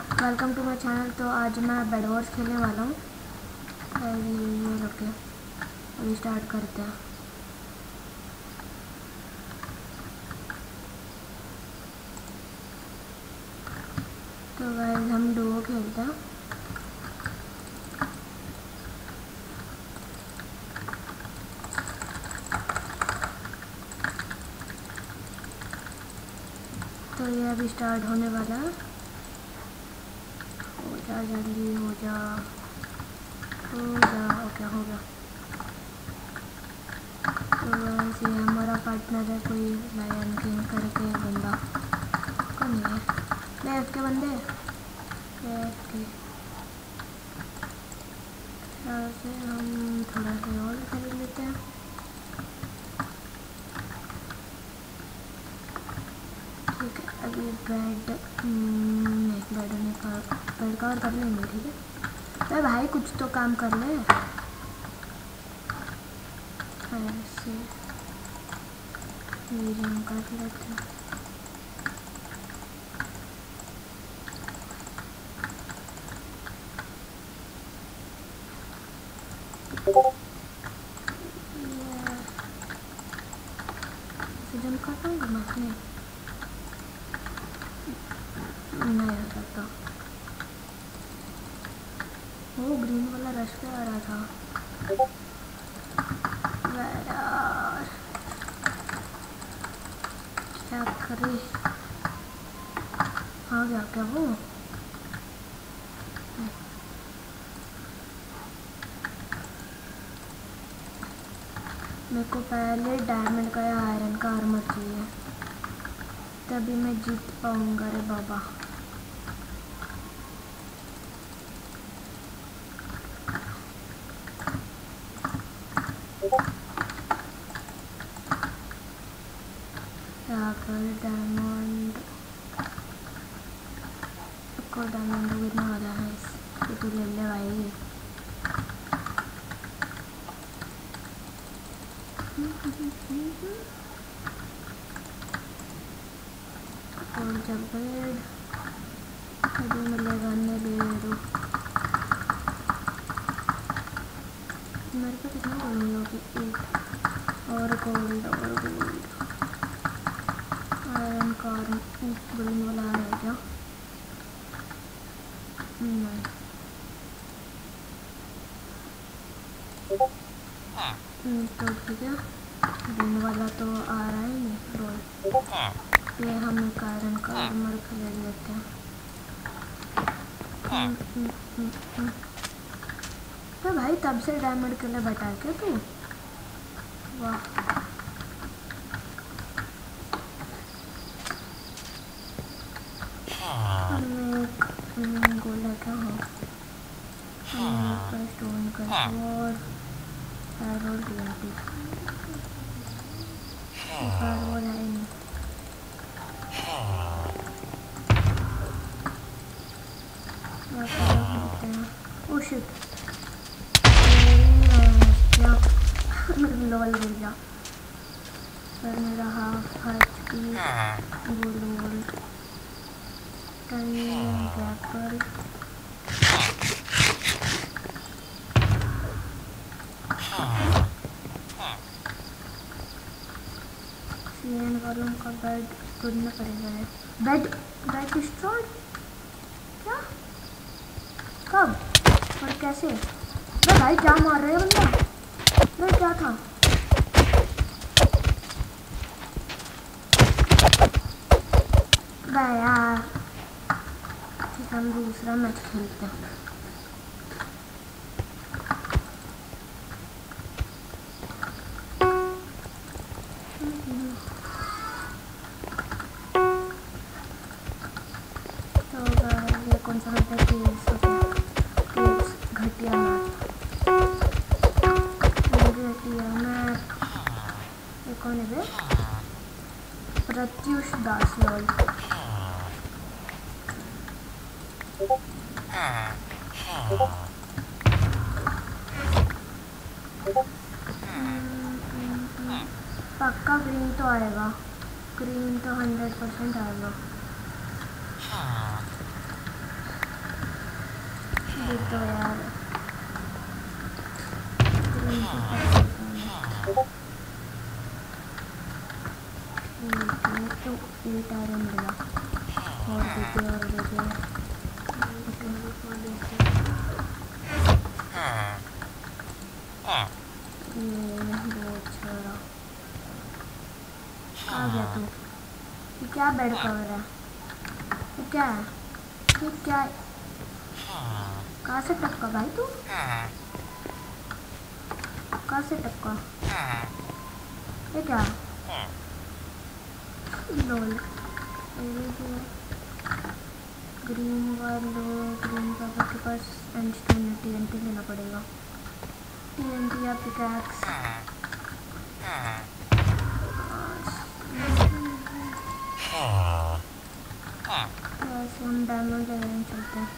Welcome to my channel. तो आज मैं बेड वॉर्स खेलने वाला हूँ। ये ओके, अभी स्टार्ट करते हैं। तो गाइस हम डुओ खेलते हैं। तो ये अभी स्टार्ट होने वाला है। हो जा जल्दी, हो जा ओके हो गया। तो वैसे हमारा पार्टनर है कोई लायन किंग करके बंदा। कौन है लेफ्ट के बंदे? लेफ्ट के से हम थोड़ा सा और खरीद लेते हैं। ठीक है, अभी बेड कवर कर लेंगे। ठीक है अरे भाई कुछ तो काम कर ले। ऐसे मीडियम कर लेते हैं। जम कर पाऊँगा मैं? नहीं आ सकता। वो ग्रीन वाला रश पे आ रहा था। क्या करे, आ गया क्या वो? मेरे को पहले डायमंड का या आयरन का आर्मर चाहिए, तभी मैं जीत पाऊंगा रे बाबा। डायमंड को डायमंड गिरने वाला है, इसको तू ले ले भाई। और जब बेड अभी मिलेगा नहीं बेड। मेरे को कितना गोल्ड होगी? एक और गोल्ड आयरन का ग्रीन वाला आ रहा है क्या? नहीं तो ठीक है, ग्रीन वाला तो आ रहा है नहीं रोल। ये हम एक आयरन का आर्मर खरीद लेते हैं। तो भाई तब से डायमंड के लिए बैठा क्या तू? वाह गोल्ड है क्या? हो स्टोन का और फायरवॉल TNT फायरवॉल है नहीं। ओह शिट, क्या लॉल गिर गया। पर मेरा half HP gold apple CN वालों का बेड ढूंढना पड़ेगा। बेड डिस्ट्रॉय क्या? कब और कैसे? मैं भाई क्या मार रहे हो बंदा? मैं क्या था? यार ठीक, हम दूसरा मैच खेलते हैं। तो ये कौन सा होता है? केव्स घटिया मैप। ये कौन है बे? प्रत्युष दास लॉल। पक्का ग्रीन तो आएगा, ग्रीन तो 100% आएगा। फिर तो यार तो 8 आयरन मिला और देते बहुत सारा आ गया तू। ये क्या बेड कवर है? ये क्या है? ये क्या है? कहाँ से टपका भाई तू? कहाँ से टपका? ये क्या? लोल ग्रीन वालो ग्रीन पापा के पास एंडस्टोन है। टीएनटी लेना पड़ेगा। टीएनटी या पिकैक्स। ऐसे हम डायमंड लेने चलते हैं।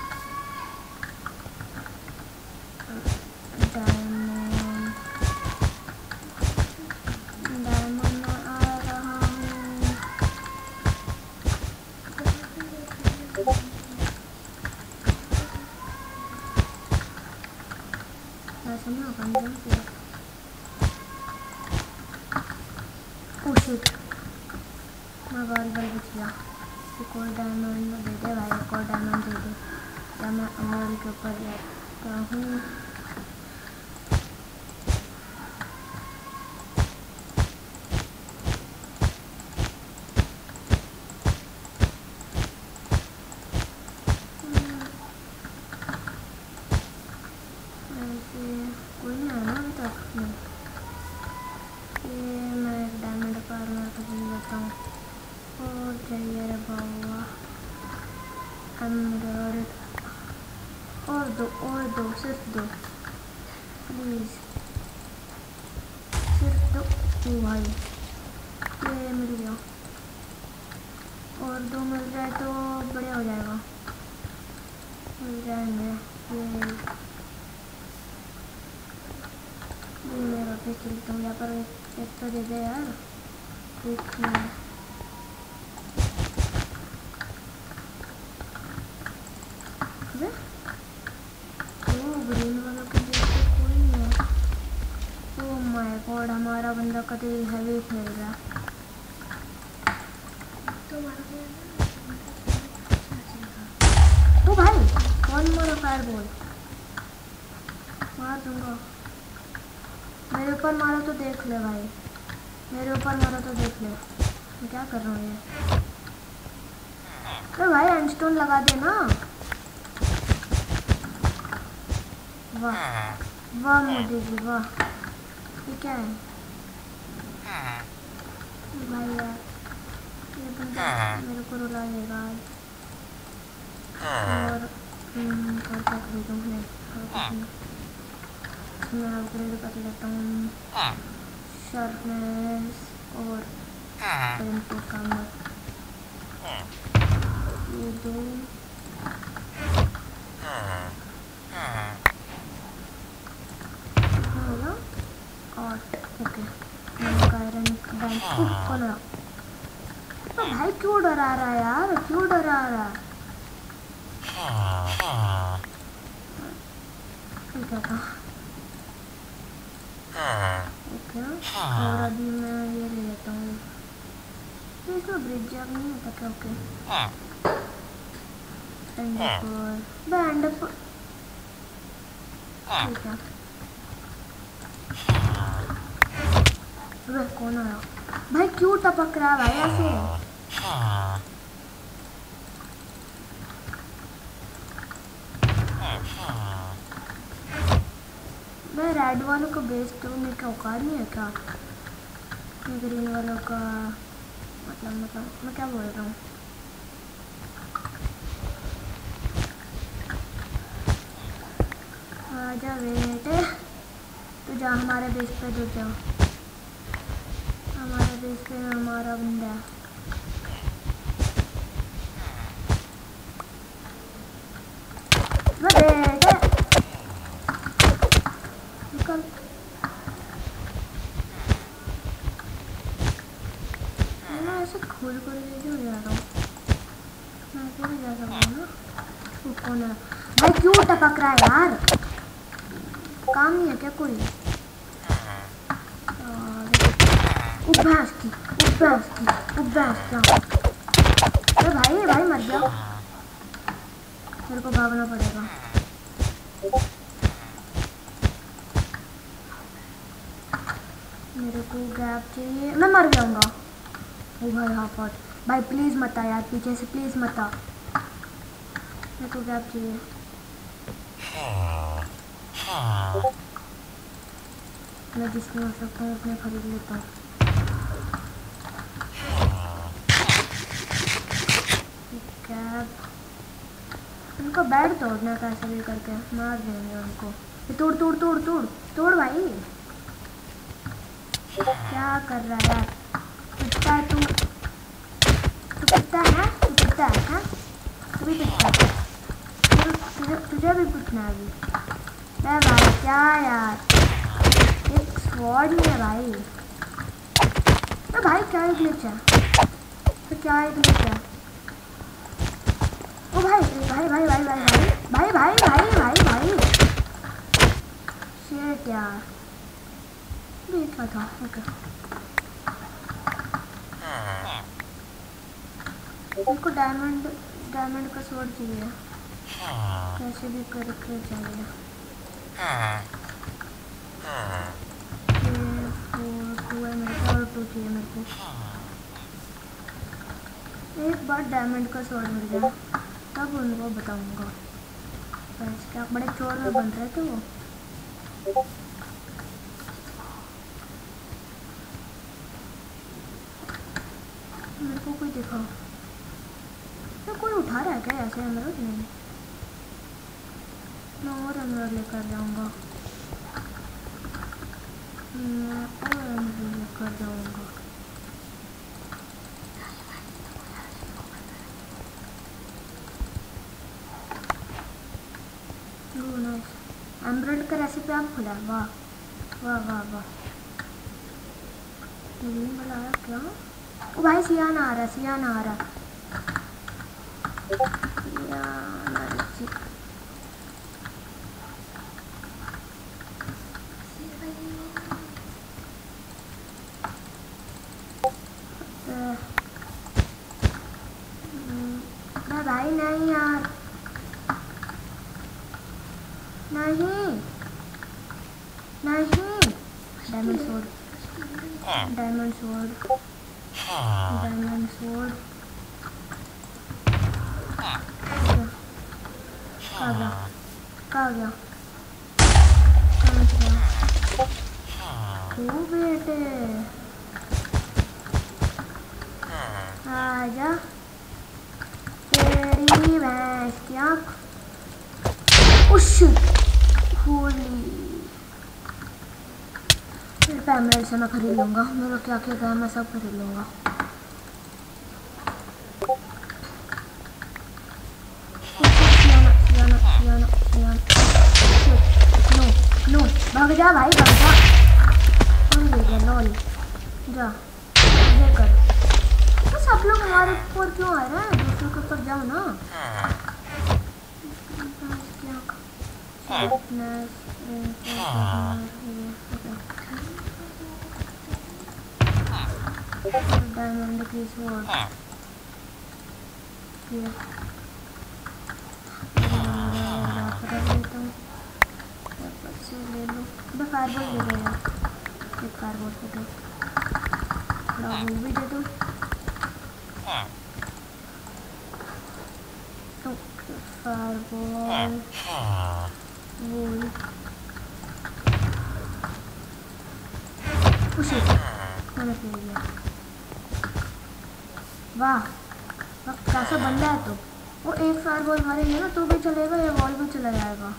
डायमंड में आ रहा हूँ। ऐसा नहीं होगा। ओह शिट, मैं बाल बच गया। एक और डायमंड दे दे भाई, एक और डायमंड दे दे। क्या मैं अमल के ऊपर जाता हूँ? कोई नहीं आया अभी तक। ये मैं एक डायमंड पार में तो भूल जाता हूँ। और चाहिए रे बाबा एमराल्ड। और दो सिर्फ दो प्लीज़, सिर्फ दो। ओ भाई ये मिल गया। और दो मिल जाए तो बढ़िया हो जाएगा। मिल जाएंगे ये मैं वापस चलता हूँ। यहाँ पर एक तो दे दे यार। एक मिनट। ग्रीन वालों के लिए तो कोई नहीं है। ओह माय गॉड, हमारा बंदा कभी हैवी खेल रहा है। ओ भाई कौन मारा? फायर बॉल मार दूंगा। मेरे ऊपर मारो तो देख ले भाई, मेरे ऊपर मारो तो देख ले। मैं क्या कर रहा हूँ ये? अरे भाई एंडस्टोन लगा दे ना। वाह वाह मोदी जी वाह। ये क्या है भाई यार? ये बंदा मेरे को रुला देगा। और क्या खरीदूँ? मैं अपग्रेड कर लेता हूँ शार्पनेस और काम ये दो। होगा 8। ओके आयरन बैंक कौन है? तो भाई क्यों डरा रहा है यार? क्यों डरा रहा है? क्या था? ओके और अभी मैं ये ले लेता हूँ। तो इसमें ब्रिज जैक नहीं होता क्या? ओके बैंड ठीक है। अबे कौन आया भाई? क्यों टपक रहा है भाई ऐसे? भाई रेड वालों का बेस तो मेरे का औकात नहीं है क्या? ग्रीन वालों का मतलब मैं क्या बोल रहा हूँ? आजा बेटे, तू जा हमारे बेस पे। जुड़ जाओ हमारे बेस पे। हमारा बंदा बेटे निकल। मैं ऐसे खोल कर ले जा रहा हूँ। मैं ऐसे भी जा सकता हूँ ना। कौन है? भाई क्यों टपक रहा है यार? काम नहीं है क्या कोई? भैंस की, भैंस की, भैंस क्या? अरे भाई भाई मर गया। मेरे को भागना पड़ेगा। मेरे को गैप चाहिए, मैं मर जाऊंगा। ओ भाई हाँ पॉट। भाई प्लीज़ मत आ यार, पीछे से प्लीज़ मत आ। मेरे को गैप चाहिए। मैं जिसमें हो सकता हूँ उसमें खरीद लेता हूँ। कैब उनको बैठ तोड़ना कैसे भी करके मार देंगे उनको। तोड़ तोड़ तोड़ तोड़ तोड़ भाई। क्या कर रहा है यार? पिटता है तू पिटता है, तू पिटता है हाँ? तू भी पिटता है, तुझे भी पिटना है अभी। अरे भाई क्या यार, एक स्वॉर्ड नहीं है भाई। अरे भाई क्या एक ग्लिच है? तो क्या एक ग्लिच है? ओ भाई भाई भाई भाई भाई भाई भाई भाई भाई भाई शेट यार, देखा था। ओके उनको डायमंड का स्वॉर्ड चाहिए, कैसे भी करके चाहिए। 2 है मेरे को और 2 चाहिए मेरे को। एक बार डायमंड का स्वॉर्ड मिल गया तब उनको बताऊंगा। क्या बड़े चोर में बन रहे थे वो। मेरे को कोई दिखाओ, तो कोई उठा रहा है क्या ऐसे एमराल्ड? नहीं, मैं और एमराल्ड लेकर जाऊंगा, मैं और एमराल्ड लेकर जाऊंगा। एमराल्ड का रेसिपी आप खुला, वाह वाह वाह वाह। वाला आया क्या? ओ भाई सियान आ रहा, सियान आ रहा। भाई नहीं यार, नहीं नहीं। Diamond sword, diamond sword, diamond sword. कहाँ गया, कहाँ गया, कहाँ गया? ओ बेटे आजा, तेरी भैंस की आँख। होली एमराल्ड से मैं खरीद लूँगा, मेरा क्या क्या गया मैं सब खरीद लूँगा। नो भाग जा भाई, भाग जा। ले गया लॉल, जा ये कर। तो सब लोग हमारे ऊपर क्यों आ रहे हैं? दूसरों के ऊपर जाओ ना। डायमंड की स्वॉर्ड ले लो। फायरबॉल ले लो, एक फायरबॉल दे दो, थोड़ा वो भी दे दो। फायरबॉल वोल उसे मैंने ले लिया। वाह कैसा बंदा है। तो वो एक फायरबॉल मारेंगे ना तो भी चलेगा, या वॉल भी चला जाएगा।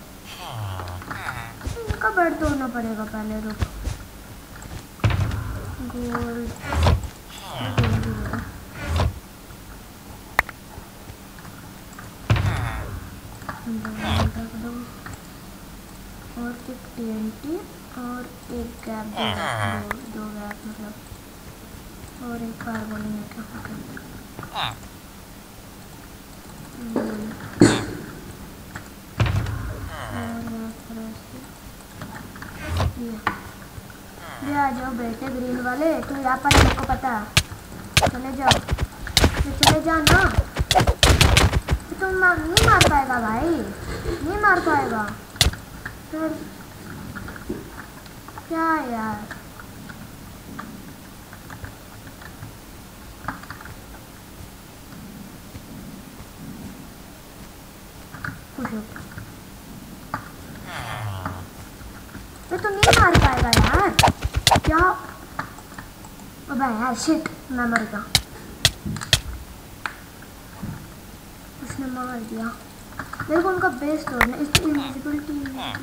इनका बेड तोड़ना पड़ेगा पहले। रुक गोल्ड और एक TNT और एक गैप, दो गैप मतलब, और एक फायरबॉल में क्या जाओ बेटे ग्रीन वाले, तू यहाँ पर है, मेरे को पता है। चले जाओ, चले जा ना। तुम नहीं मार पाएगा भाई, नहीं मार पाएगा। फिर क्या यार, तो नहीं मार पाएगा यार, क्या? अबे यार शिट, मैं मर गया, उसने मार दिया मेरे को। उनका बेस तोड़ना, इसकी इनविजिबिलिटी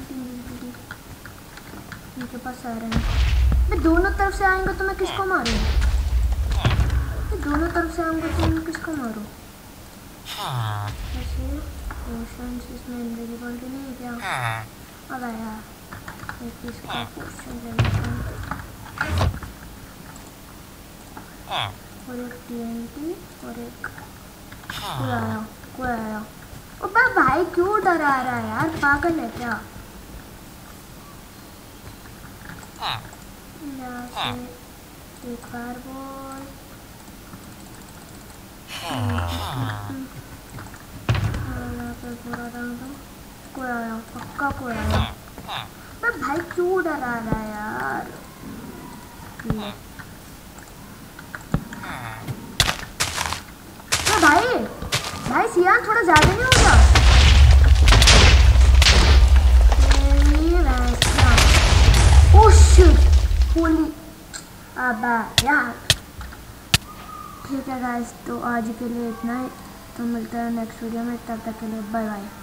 इनके पास आ रहे हैं। मैं दोनों तरफ से आएंगे तो मैं किसको मारूं? मैं दोनों तरफ से आऊंगा तो मैं किसको मारूं? ऐसे पोशंस इसमें इनविजिबिलिटी नहीं है क्या? अब आया एक इसका पोशन ले लेता हूँ, और एक TNT और एक कोई आया। अबे भाई क्यों डरा रहा है यार, पागल है क्या? यहाँ से एक फायरबॉल, यहाँ पे पूरा डाल, कोई आया, पक्का कोई आया। अबे भाई क्यों डरा रहा है यार? भाई सियान थोड़ा ज्यादा नहीं हो गया? ओह शिट, होली, अबे यार। ठीक है गाइस, तो आज के लिए इतना ही, तो मिलते हैं नेक्स्ट वीडियो में, तब तक के लिए बाय बाय।